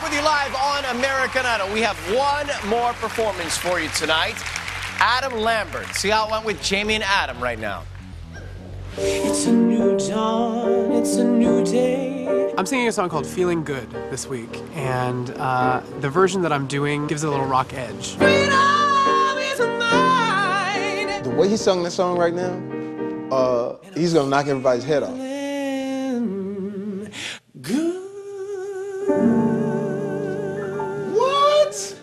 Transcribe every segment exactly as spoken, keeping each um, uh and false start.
back with you live on American Idol. We have one more performance for you tonight. Adam Lambert. See how it went with Jamie and Adam right now. It's a new dawn, it's a new day. I'm singing a song called Feeling Good this week, and uh, the version that I'm doing gives it a little rock edge. Freedom is mine. The way he sung this song right now, uh, he's gonna knock everybody's head off. Good. What?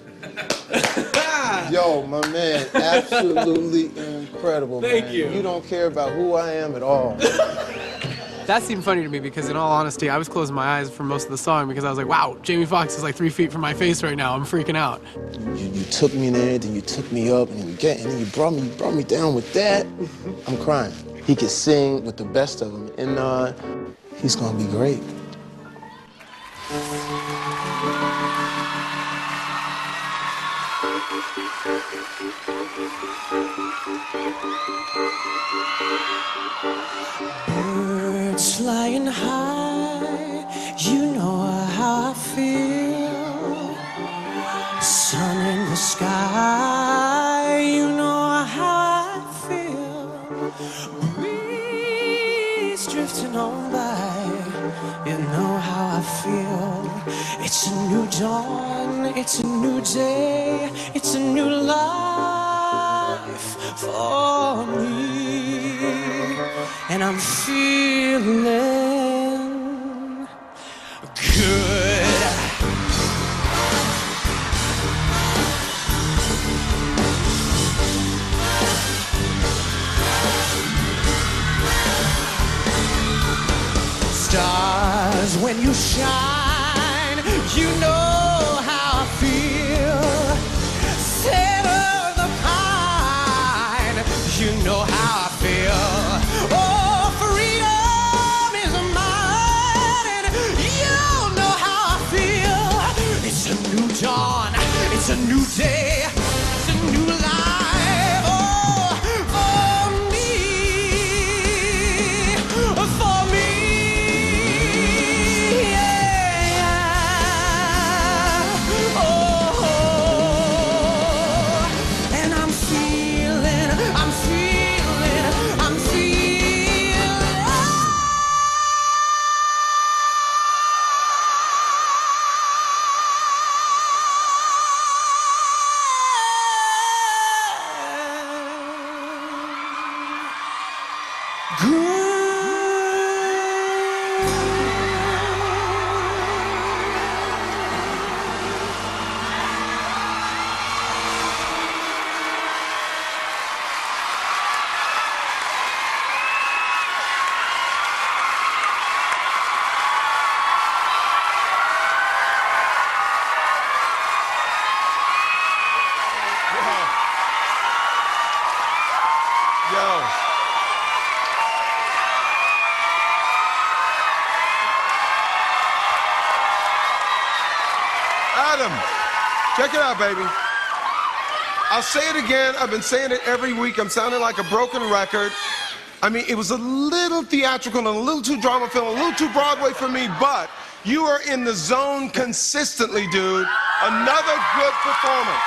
Yo, my man, absolutely incredible, Thank man. you. You don't care about who I am at all. That seemed funny to me because, in all honesty, I was closing my eyes for most of the song because I was like, wow, Jamie Foxx is like three feet from my face right now. I'm freaking out. You, you took me there, then you took me up, and, you get, and then you brought me, you brought me down with that. I'm crying. He could sing with the best of them, and uh, he's gonna be great. Birds flying high, you know how I feel. Sun in the sky, you know how I feel. Breeze drifting on by, you know how I feel. It's a new dawn, it's a new day, it's a new life for me, and I'm feeling good. Stars, when you shine, you know how I feel. Center the pine, you know how I feel. Oh, freedom is mine, and you know how I feel. It's a new dawn, it's a new day, it's a new life. Oh, for me, for me. Adam, check it out, baby. I'll say it again. I've been saying it every week. I'm sounding like a broken record. I mean, it was a little theatrical and a little too drama-filled, a little too Broadway for me, but you are in the zone consistently, dude. Another good performance.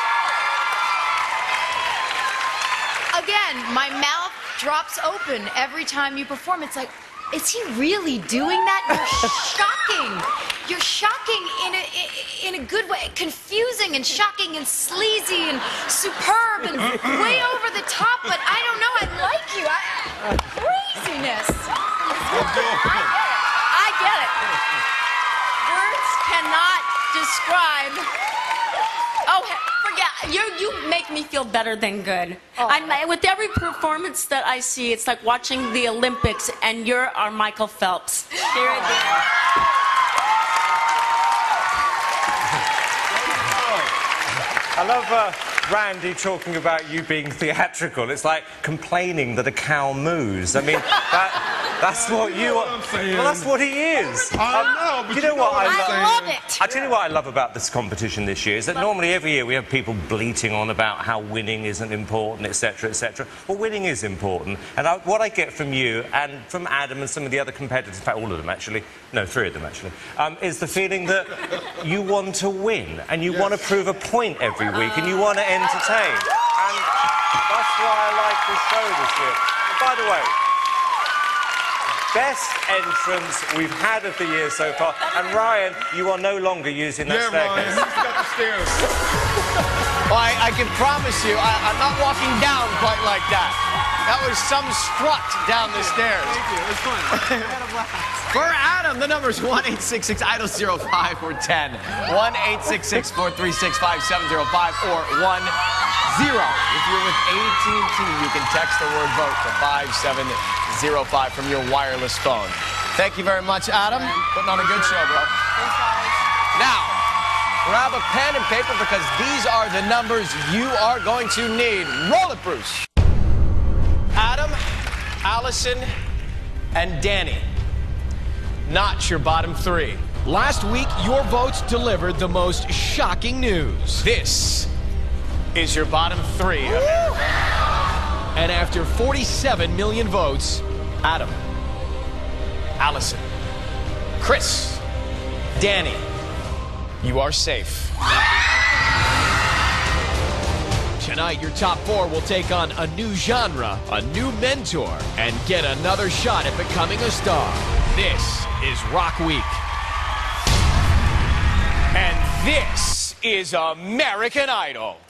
Again, my mouth drops open every time you perform. It's like, is he really doing that? You're shocking. You're shocking in a, in a good way. Confusing and shocking and sleazy and superb and way over the top, but I don't know, I like you. I, craziness. I get it. I get it. Words cannot describe. Oh, forget. You, you make me feel better than good. Oh. I'm, with every performance that I see, it's like watching the Olympics, and you're our Michael Phelps. Here at the end. I love uh, Randy talking about you being theatrical. It's like complaining that a cow moos. I mean, that, That's what you are. Well, that's what he is. I know, but you know what I love? I love it. I tell you what I love about this competition this year is that normally every year we have people bleating on about how winning isn't important, et cetera, et cetera. Well, winning is important, and I, what I get from you and from Adam and some of the other competitors, in fact, all of them actually, no, three of them actually, um, is the feeling that you want to win and you Yes. want to prove a point every week and you want to entertain, and that's why I like this show this year. And by the way, best entrance we've had of the year so far. And Ryan, you are no longer using that Yeah, staircase. Ryan, he's got the stairs. Well, I, I can promise you, I, I'm not walking down quite like that. That was some strut down the stairs. Thank you. It was fun. For Adam, the number is one eight six six idol zero five or ten. one eight six six, four three six, five seven zero five or one zero. If you're with A T and T, you can text the word vote to five seven zero five from your wireless phone. Thank you very much, Adam. Putting on a good show, bro. Thanks, guys. Now, grab a pen and paper because these are the numbers you are going to need. Roll it, Bruce. Adam, Allison, and Danny. Not your bottom three. Last week, your votes delivered the most shocking news. This is your bottom three. And after forty-seven million votes, Adam, Allison, Chris, Danny, you are safe. Tonight, your top four will take on a new genre, a new mentor, and get another shot at becoming a star. This is Rock Week. And this is American Idol.